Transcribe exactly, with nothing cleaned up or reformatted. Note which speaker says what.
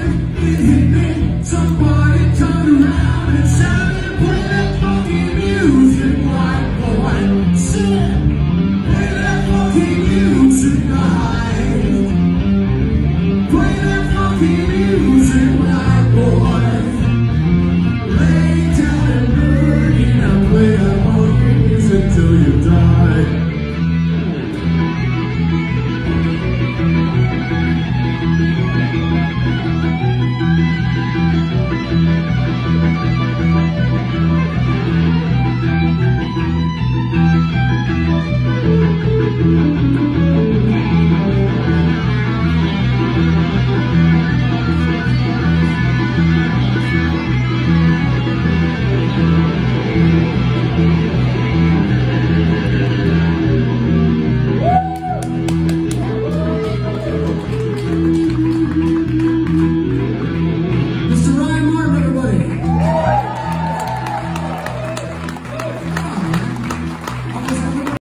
Speaker 1: it hit me. Somebody turned around and shouted, play that funky music, white boy. Said, play that funky music, night. Play that funky music, white boy.